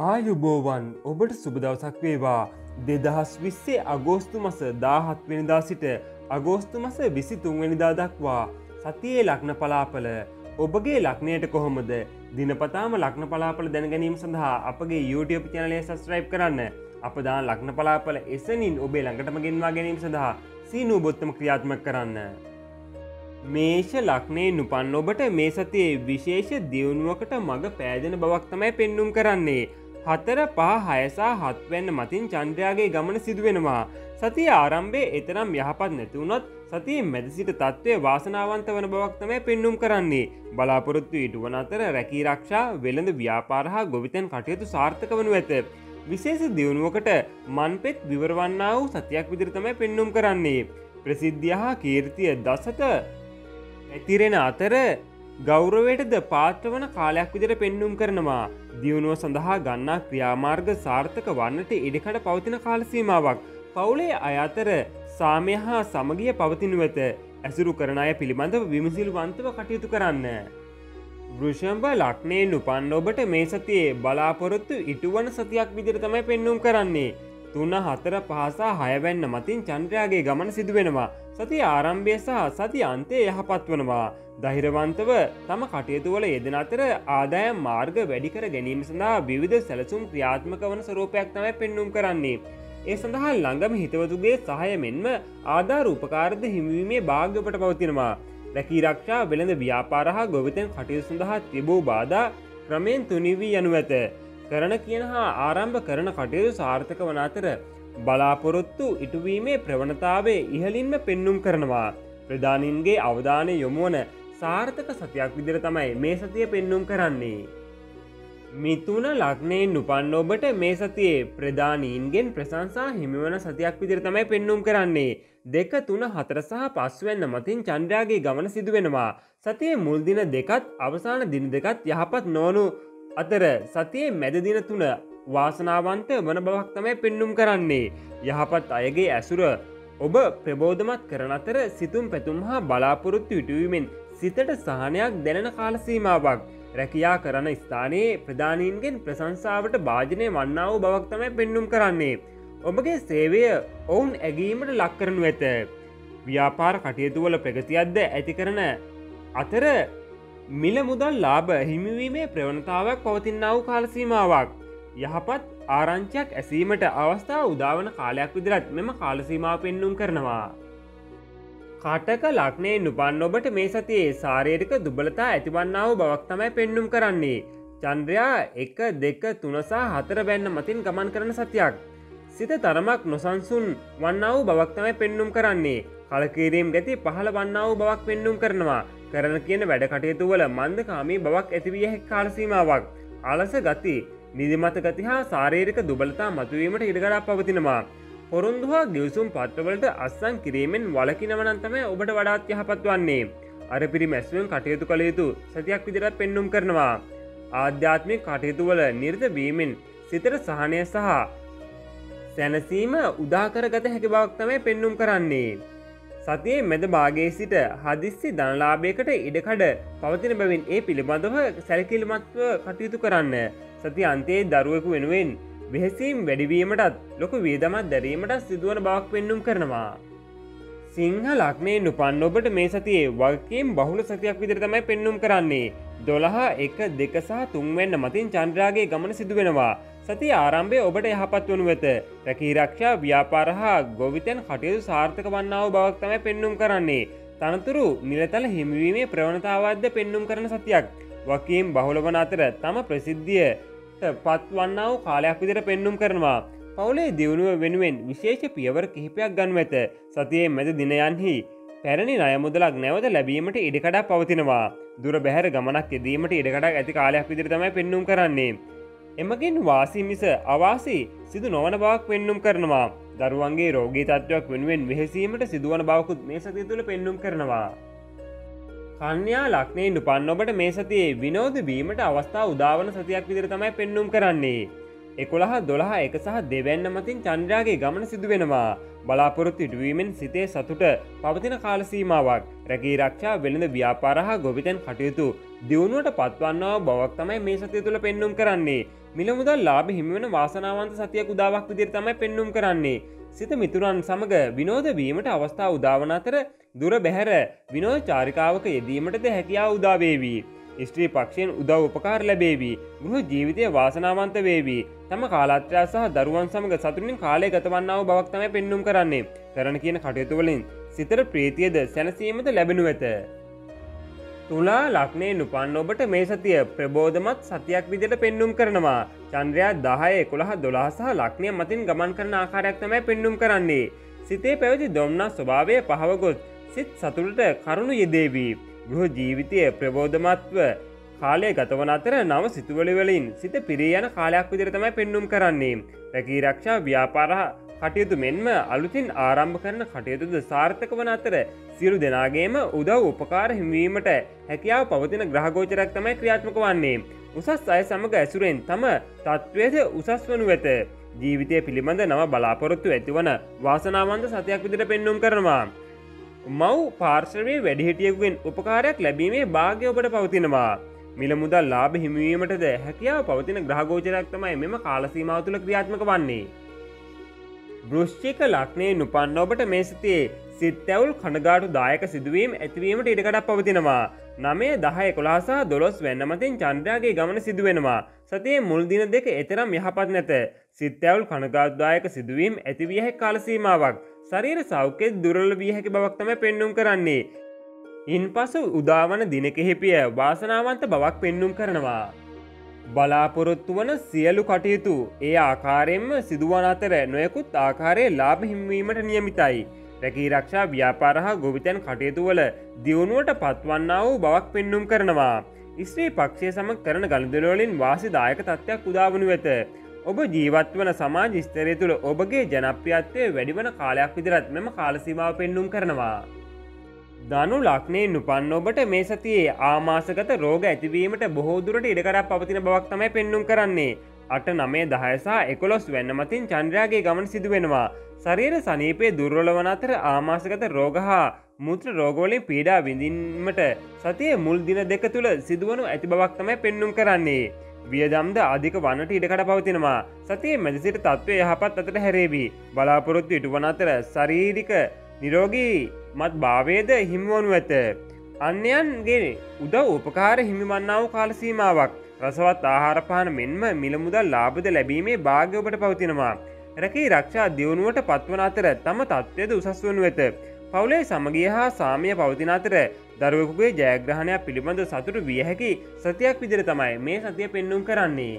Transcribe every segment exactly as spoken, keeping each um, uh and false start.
ආයුබෝවන් ඔබට සුබ දවසක් වේවා. දෙදහස් විස්සේ අගෝස්තු මස දාහත් වෙනිදා සිට අගෝස්තු මස විසිතුන් වෙනිදා දක්වා සතියේ ලග්න පලාපල ඔබගේ ලග්නයට කොහොමද? දිනපතාම ලග්න පලාපල දැන ගැනීම සඳහා අපගේ YouTube channel එක subscribe කරන්න. අප දාන ලග්න පලාපල එසනින් ඔබේ ළඟටම ගෙන්වා ගැනීම සඳහා සීනු බොත්තම ක්‍රියාත්මක කරන්න. මේෂ ලග්නයෙන් උපන් ඔබට මේ සතියේ විශේෂ දියුණුවකට මඟ පෑදෙන බවක් තමයි පෙන්නුම් කරන්නේ. හතර පහ හය සහ හත් වෙන්න මතින් චන්ද්‍රයාගේ ගමන සිදුවෙනවා. සතිය ආරම්භයේ එතරම් යහපත් නැති වුණොත් සතියේ මැද සිට තත්ත්වය වාසනාවන්ත වන බවක් තමයි පෙන්නුම් කරන්නේ. බලාපොරොත්තු ඉටුවන අතර රැකී ආරක්ෂා, වෙළඳ ව්‍යාපාර හා ගොවිතැන් කටයුතු සාර්ථක වනු ඇත. විශේෂ දියුණුවකට මන්පෙත් විවර වන්නා වූ සතියක් විදිහට තමයි පෙන්නුම් කරන්නේ. ප්‍රසිද්ධිය හා කීර්තිය දසත ඇතිරෙන අතර ගෞරවයටද පාත්‍ර වන කාලයක් විදිහට පෙන්නුම් කරනවා. දියුණුව සඳහා ගන්නා ක්‍රියාමාර්ග සාර්ථක වන්නට ඉඩකඩ පවතින කාල සීමාවක්. පවුලේ අය අතර සාමය හා සමගිය පවතිනු ඇත. ඇසුරු කරන අය පිළිබඳව විමසිලිවන්තව කටයුතු කරන්න. වෘෂභ ලග්නයෙන් උපන් ඔබට මේ සතියේ බලාපොරොත්තු ඉටුවන සතියක් විදිහට තමයි පෙන්නුම් කරන්නේ. තුන හතර පහ සහ හය වෙන්න මතින් චන්ද්‍රයාගේ ගමන සිදුවෙනවා. සතිය ආරම්භය සහ සතිය අන්තය යහපත් වනවා. ධෛර්යවන්තව තම කටයුතු වල යෙදෙන අතර ආදායම් මාර්ග වැඩි කර ගැනීම සඳහා විවිධ සැලසුම් ක්‍රියාත්මක වන ස්වරූපයක් තමයි පෙන්නුම් කරන්නේ. ඒ සඳහා ළඟම හිතවතුගේ සහාය මෙන්ම ආධාර උපකාරද හිමිවීමේ භාග්‍ය ඔබට පවතිනවා. රැකී ආරක්ෂා, වෙළඳ ව්‍යාපාර හා ගොවිතැන් කටයුතු සඳහා තිබූ බාධා ක්‍රමයෙන් තුනී වී යනු ඇත. කරන කියන හා ආරම්භ කරන කටයුතු සාර්ථක වන අතර බලාපොරොත්තු ඉටුවීමේ ප්‍රවණතාවය ඉහළින්ම පෙන්නුම් කරනවා. ප්‍රධානීන්ගේ අවධානය යොමුවන සාර්ථක සතියක් විදිහට තමයි මේ සතිය පෙන්නුම් කරන්නේ. මිථුන ලග්නයෙන් උපන් ඔබට මේ සතියේ ප්‍රධානීන්ගෙන් ප්‍රශංසා හිමිවන සතියක් විදිහට තමයි පෙන්නුම් කරන්නේ. දෙක තුන හතර සහ පස් වෙන්න මතින් චන්ද්‍රයාගේ ගමන සිදු වෙනවා. සතියේ මුල් දින දෙකත් අවසාන දින දෙකත් යහපත් නොවනු අතර සතියේ මැද දින තුන වාසනාවන්ත වන බවක් තමයි පෙන්නුම් කරන්නේ. යහපත් අයගේ ඇසුර ඔබ ප්‍රබෝධමත් කරන අතර සිතුම් පැතුම් හා බලාපොරොත්තු ඉටුවීමෙන් සිතට සහනයක් දැනෙන කාල සීමාවක්. රැකියා කරන ස්ථානයේ ප්‍රධානීන්ගෙන් ප්‍රශංසාවට භාජනය වන්නා වූ බවක් තමයි පෙන්නුම් කරන්නේ. ඔබගේ සේවය ඔවුන් ඇගීමට ලක් කරනු ඇත. ව්‍යාපාර කටයුතුවල ප්‍රගතියක්ද ඇති කරන අතර මිල මුදල් ලාභ හිමිවීමේ ප්‍රවණතාවක් පවතිනා වූ කාල සීමාවක්. යහපත් ආරංචියක් ඇසීමට අවස්ථාව උදාවන කාලයක් විදිහට මෙම කාල සීමාව පෙන්නුම් කරනවා. කටක ලග්නයෙන් උපන් ඔබට මේ සතියේ ශාරීරික දුබලතා ඇතිවන්නා වූ බවක් තමයි පෙන්නුම් කරන්නේ. චන්ද්‍රයා එක දෙක තුන සහ හතර වැන්න මතින් ගමන් කරන සතියක්. සිත තරමක් නොසන්සුන් වන්නා වූ බවක් තමයි පෙන්නුම් කරන්නේ. කලකිරීම ගති පහළ වන්නා වූ බවක් පෙන්නුම් කරනවා. කරන කියන වැඩ කටයුතු වල මන්දකාමී බවක් ඇතිවිය හැකි කාල සීමාවක්. අලස ගති, නිදිමත ගති හා ශාරීරික දුබලතා මතුවීමට ඉඩකඩක් පවතිනවා. පොරොන්දු හා ගිවිසුම් පත්‍රවලට අත්සන් කිරීමෙන් වළකිනව නම් තමයි ඔබට වඩාත් යහපත් වන්නේ. අර පිරිමැස්වෙන් කටයුතු කළ යුතු සතියක් විදිහට පෙන්නුම් කරනවා. ආධ්‍යාත්මික කටයුතු වල නිරත වීමෙන් සිතට සහනය සහ සැනසීම උදා කරගත හැකි බවක් තමයි පෙන්නුම් කරන්නේ. සතියේ මැද භාගයේ සිට හදිස්සි ධනලාභයකට ඉඩකඩ පවතින බැවින් ඒ පිළිබඳව සැලකිලිමත්ව කටයුතු කරන්න. සතිය අන්තයේ දරුවෙකු වෙනුවෙන් වෙහෙසීම් වැඩිවීමටත් ලොකු වියදමක් දැරීමටත් සිදුවන බවක් පෙන්නුම් කරනවා. සිංහ ලග්නයෙන් උපන් ඔබට මේ සතියේ වගකීම් බහුල සතියක් විදිහට තමයි පෙන්නුම් කරන්නේ. දොළහ එක දෙක සහ තුන් වෙන්න මතින් චන්ද්‍රයාගේ ගමන සිදු වෙනවා. සතිය ආරම්භය ඔබට යහපත් වනු ඇත. රැකී ආරක්ෂා, ව්‍යාපාර හා ගොවිතැන් කටයුතු සාර්ථක වන්නා වූ බවක් තමයි පෙන්නුම් කරන්නේ. තනතුරු නිලතල හිමිවීමේ ප්‍රවණතාවක්ද පෙන්නුම් කරන සතියක්. වගකීම් බහුල වන අතර තම ප්‍රසිද්ධියට පත් වන්නා වූ කාලයක් විදිහට පෙන්නුම් කරනවා. පවුලේ දියුණුව වෙනුවෙන් විශේෂ පියවර කිහිපයක් ගනු ඇත. සතියේ මැද දිනයන්හි පැරණි ණය මුදලක් නැවත ලැබීමට ඉඩකඩක් පවතිනවා. දුර බැහැර ගමනක් යෙදීමට ඉඩකඩක් ඇති කාලයක් විදිහට තමයි පෙන්නුම් කරන්නේ. එමගින් වාසි මිස අවාසි සිදු නොවන බවක් පෙන්නුම් කරනවා. දරුවන්ගේ රෝගී තත්ත්වයක් වෙනුවෙන් වෙහෙසීමට සිදුවන බවකුත් මේ සතිය තුළ පෙන්නුම් කරනවා. කන්‍යා ලග්නයෙන් උපන් ඔබට මේ සතියේ විනෝද වීමට අවස්ථාව උදාවන සතියක් විදිහට තමයි පෙන්නුම් කරන්නේ. එකොළහ දොළහ එක සහ දෙවැන්න මතින් චන්ද්‍රයාගේ ගමන සිදු වෙනවා. බලාපොරොත්තු ඉටුවීමෙන් සිතේ සතුට පවතින කාල සීමාවක්. රැකී රක්ෂා වෙළඳ ව්‍යාපාර හා ගොවිතැන් කටයුතු දියුණුවට පත්වන්නා බවක් තමයි මේ සතිය තුළ පෙන්නුම් කරන්නේ. මිල මුදල් ලාභ හිමි වෙන වාසනාවන්ත සතියක් උදාවක් විදිහට තමයි පෙන්නුම් කරන්නේ. සිත මිතුරන් සමග විනෝද වීමට අවස්ථාව උදාවන අතර දුර බැහැර විනෝද චාරිකාවක යෙදීමටද හැකියාව උදා වේවි. ස්ත්‍රී පක්ෂයෙන් උදව් උපකාර ලැබේවි. ගෘහ ජීවිතය වාසනාවන්ත වේවි. තම කාලත්‍රා සහ දරුවන් සමග සතුටින් කාලය ගතවන්නා වූ බවක් තමයි පෙන්නුම් කරන්නේ. කරන කියන කටයුතු වලින් සිතට ප්‍රීතියද සැනසීමද ලැබෙනු ඇත. තුලා ලග්නයෙන් උපන්න ඔබට මේ සතිය ප්‍රබෝධමත් සතියක් විදිහට පෙන්නුම් කරනවා. චන්ද්‍රයා දහය එකොළහ දොළහ සහ ලග්නය මතින් ගමන් කරන ආකාරයක් තමයි පෙන්නුම් කරන්නේ. සිතේ පැවති දොම්නස් ස්වභාවය පහව ගොස් සිත සතුටට කරුණු යෙදේවි. ගෘහ ජීවිතය ප්‍රබෝධමත්ව කාලය ගතවන අතර නව සිතුවලි වලින් සිත පිරී යන කාලයක් විදිහට තමයි පෙන්නුම් කරන්නේ. රැකී රක්ෂා ව්‍යාපාර කටයුතු මෙන්ම අලුතින් ආරම්භ කරන කටයුතුද සාර්ථක වන අතර සියලු දෙනාගේම උදව් උපකාර හිමිවීමට හැකියාව පවතින ග්‍රහ ගෝචරයක් තමයි ක්‍රියාත්මක වන්නේ. උසස් අය සමග ඇසුරෙන් තම තත්ත්වයද උසස් වනු ඇත. ජීවිතය පිළිබඳ නව බලාපොරොත්තු ඇතිවන වාසනාවන්ත සතියක් විදිහට පෙන්නුම් කරනවා. මව් පාර්ශවයේ වැඩිහිටියෙකුගෙන් උපකාරයක් ලැබීමේ භාග්‍ය ඔබට පවතිනවා. මිල මුදල් ලාභ හිමිවීමටද හැකියාව පවතින ග්‍රහ ගෝචරයක් තමයි මෙම කාල සීමාව තුළ ක්‍රියාත්මක වන්නේ. වෘශ්චික ලග්නයෙන් උපන්න ඔබට මේ සතියේ සිත් ඇවුල් කනගාටු දායක සිදුවීම් ඇතිවීමට ඉඩකඩක් පවතිනවා. නවය දහ එකොළහ සහ දොළොස් වෙන්න මතින් චන්ද්‍රයාගේ ගමන සිදු වෙනවා. සතියේ මුල් දින දෙක එතරම් යහපත් නැත. සිත් ඇවුල් කනගාටු දායක සිදුවීම් ඇතිවිය හැකි කාල සීමාවක්. ශරීර සෞඛ්‍යය දුර්වල විය හැකි බවක් තමයි පෙන්නුම් කරන්නේ. ඉන්පසු උදාවන දින කිහිපය වාසනාවන්ත බවක් පෙන්නුම් කරනවා. බලාපොරොත්තු වන සියලු කටයුතු ඒ ආකාරයෙන්ම සිදුවන අතර නොයෙකුත් ආකාරයේ ලාභ හිමිවීමට නියමිතයි. රැකී රක්ෂා ව්‍යාපාර හා ගොවිතැන් කටයුතු වල දියුණුවට පත්වන්නා වූ බවක් පෙන්නුම් කරනවා. ස්ත්‍රී පක්ෂය සමග කරන ගනුදෙනු වලින් වාසිදායක තත්ත්වයක් උදා වනු ඇත. ඔබ ජීවත් වන සමාජ ස්තරය තුළ ඔබගේ ජනප්‍රියත්වය වැඩිවන කාලයක් විදිහට මෙම කාල සීමාව පෙන්නුම් කරනවා. ධනු ලග්නයෙන් උපන්න ඔබට මේ සතියේ ආමාශගත රෝග ඇතිවීමට බොහෝ දුරට ඉඩකඩක් පවතින බවක් තමයි පෙන්නුම් කරන්නේ. අට නවය දහය සහ එකොළොස් වෙන්න මතින් චන්ද්‍රයාගේ ගමන සිදු වෙනවා. ශරීර සනීපයේ දුර්වල වන අතර ආමාශගත රෝග හා මූත්‍ර රෝගවලින් පීඩා විඳින්නට සතියේ මුල් දින දෙක තුළ සිදුවනු ඇති බවක් තමයි පෙන්නුම් කරන්නේ. වියදම්ද අධික වන්නට ඉඩකඩ පවතිනවා. සතියේ මැද සිට තත්ත්වය යහපත් අතට හැරේවි. බලාපොරොත්තු ඉටුවන අතර ශාරීරික නිරෝගී මත් භාවයද හිමිවනු ඇත. අන්‍යයන්ගේ උදව් උපකාර හිමිවන්නා වූ කාල සීමාවක්. රසවත් ආහාර පාන මෙන්ම මිල මුදල් ලාභද ලැබීමේ භාග්‍ය ඔබට පවතිනවා. රැකී රක්ෂා දියුණුවට පත්වන අතර තම තත්ත්වයද උසස් වනු ඇත. පවුලේ සමගිය හා සාමය පවතින අතර දරුවෙකුගේ ජයග්‍රහණයක් පිළිබඳ සතුටු විය හැකි සතියක් විදිහට තමයි මේ සතිය පෙන්නුම් කරන්නේ.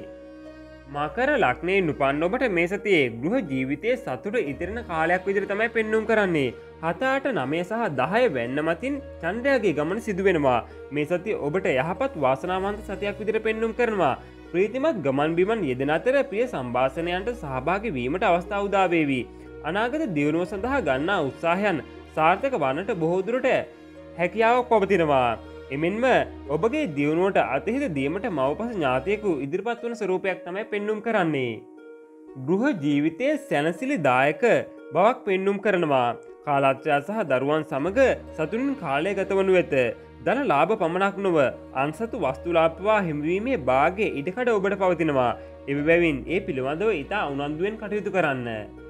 මකර ලග්නයෙන් උපන්න ඔබට මේ සතියේ ගෘහ ජීවිතයේ සතුට ඉතිරෙන කාලයක් විදිහට තමයි පෙන්නුම් කරන්නේ. හත අට නවය සහ දහය වෙන්න මතින් චන්ද්‍රයාගේ ගමන සිදු වෙනවා. මේ සතිය ඔබට යහපත් වාසනාවන්ත සතියක් විදිහට පෙන්නුම් කරනවා. ප්‍රීතිමත් ගමන් බිමන් යෙදෙන අතර ප්‍රිය සම්භාෂණයන්ට සහභාගී වීමට අවස්ථාව උදා වේවි. අනාගත දියුණුව සඳහා ගන්නා උත්සාහයන් සාර්ථක වන්නට බොහෝ දුරට හැකියාවක් පවතිනවා. එමෙන්ම ඔබගේ දියුණුවට අතහිත දීමට මව්පස ඥාතියෙකු ඉදිරිපත් වන ස්වරූපයක් තමයි පෙන්නුම් කරන්නේ. ගෘහ ජීවිතයේ සැනසිලි දායක බවක් පෙන්නුම් කරනවා. කාලත්‍රා සහ දරුවන් සමග සතුටින් කාලය ගත වනු ඇත. ධන ලාභ පමණක් නොව අන්සතු වස්තු ලාභවා හිමිවීමේ භාග්‍ය ඉඩකඩ ඔබට පවතිනවා. එබැවින් ඒ පිළිබඳව ඉතා උනන්දුවෙන් කටයුතු කරන්න.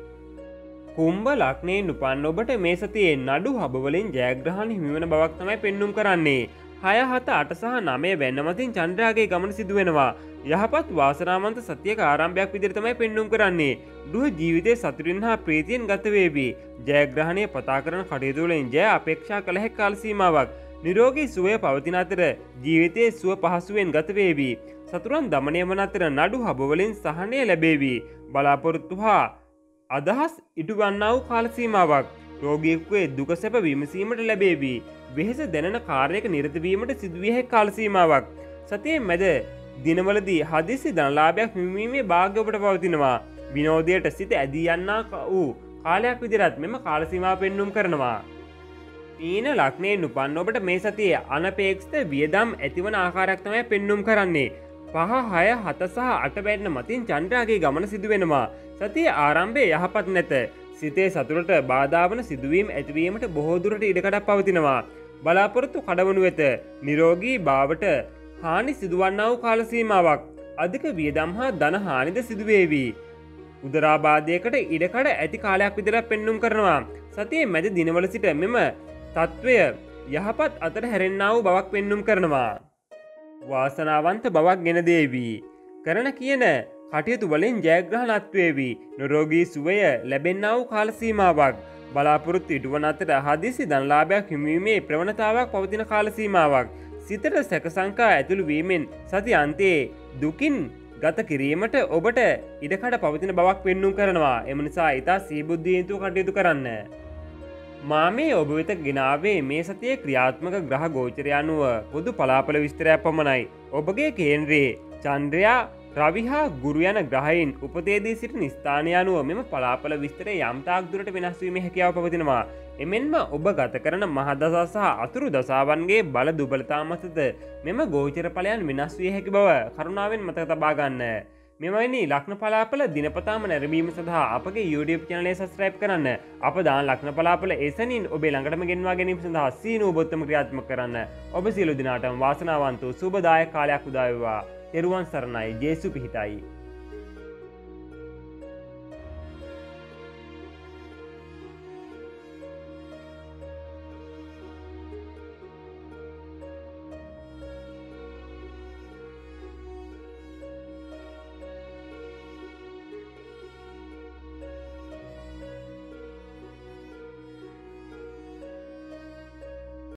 කුම්භ ලග්නයෙන් උපන්න ඔබට මේ සතියේ නඩු හබවලින් ජයග්‍රහණ හිමිවන බවක් තමයි පෙන්නුම් කරන්නේ. හය හත අට සහ නවය වෙන්න මතින් චන්ද්‍රයාගේ ගමන සිදු වෙනවා. යහපත් වාසනාවන්ත සතියක ආරම්භයක් විදිහට තමයි පෙන්නුම් කරන්නේ. ගෘහ ජීවිතයේ සතුටින් හා ප්‍රීතියෙන් ගත වේවි. ජයග්‍රහණය පතා කරන කටයුතු වලින් ජය අපේක්ෂා කළ හැකි කාල සීමාවක්. නිරෝගී සුවය පවතින අතර ජීවිතයේ සුව පහසුවෙන් ගත වේවි. සතුරන් දමනය වන අතර නඩු හබවලින් සහනය ලැබේවි. බලාපොරොත්තු හා අදහස් ඉටුවන්නා වූ කාල සීමාවක්. රෝගියෙකුගේ දුක සැප විමසීමට ලැබේවි. වෙහෙස දැනෙන කාර්යයක නිරත වීමට සිදුවිය හැකි කාල සීමාවක්. සතියේ මැද දිනවලදී හදිසි ධනලාභයක් හිමිවීමේ භාග්‍ය ඔබට පවතිනවා. විනෝදයට සිත ඇදී යන්නා වූ කාලයක් විදිහට මෙම කාල සීමාව පෙන්නුම් කරනවා. මීන ලග්නයෙන් උපන්න ඔබට මේ සතියේ අනපේක්ෂිත වියදම් ඇතිවන ආකාරයක් තමයි පෙන්නුම් කරන්නේ. පහ හය හත සහ අට වැන්න මතින් චන්ද්‍රයාගේ ගමන සිදුවෙනවා. සතිය ආරම්භය යහපත් නැත. සිතේ සතුරට බාධාවන සිදුවීම් ඇතිවීමට බොහෝ දුරට ඉඩකඩක් පවතිනවා. බලාපොරොත්තු කඩවනු වෙත. නිරෝගී බවට හානි සිදුවන්නා වූ කාල සීමාවක්. අධික වියදම් හා ධන හානිද සිදුවේවි. උදරාබාධයකට ඉඩකඩ ඇති කාලයක් විතරක් පෙන්නුම් කරනවා. සතියේ මැද දිනවල සිට මෙම තත්ත්වය යහපත් අතර හැරෙන්නා වූ බවක් පෙන්නුම් කරනවා. වාසනාවන්ත බවක් ගෙන දේවි. කරන කියන කටයුතු වලින් ජයග්‍රහණත් වේවි. නිරෝගී සුවය ලැබෙන්නා වූ කාල සීමාවක්. බලාපොරොත්තු ඉටුවන අතර හදිසි ධනලාභයක් හිමිවීමේ ප්‍රවණතාවක් පවතින කාල සීමාවක්. සිතට සැක සංකා ඇතුළු වීමෙන් සති අන්තයේ දුකින් ගත කිරීමට ඔබට ඉඩකඩ පවතින බවක් පෙන්නුම් කරනවා. එම නිසා ඉතා සිහිබුද්ධියෙන් යුතුව කටයුතු කරන්න. මා මේ ඔබ වෙත ගෙනාවේ මේ සතියේ ක්‍රියාත්මක ග්‍රහ ගෝචරය අනුව පොදු පලාපල විස්තරයක් පමණයි. ඔබගේ කේන්ද්‍රයේ චන්ද්‍රයා රවි හා ගුරු යන ග්‍රහයින් උපතේදී සිටින ස්ථානය අනුව මෙම පලාපල විස්තරය යම් තාක් දුරට වෙනස් වීමේ හැකියාව පවතිනවා. එමෙන්ම ඔබ ගත කරන මහදසා සහ අතුරු දසාවන්ගේ බල දුබලතා මතද මෙම ගෝචර ඵලයන් වෙනස් විය හැකි බව කරුණාවෙන් මතක තබා ගන්න. මෙවැනි ලග්න පලාපල දිනපතාම නැරඹීම සඳහා අපගේ YouTube channel එක subscribe කරන්න. අප දාන ලග්න පලාපල එසැනින් ඔබේ ළඟටම ගෙන්වා ගැනීම සඳහා සීනු ඔබොත්තම ක්‍රියාත්මක කරන්න. ඔබ සියලු දිනාටම වාසනාවන්ත සුබදායක කාලයක් උදා වේවා. තෙරුවන් සරණයි. ජේසු පිහිටයි.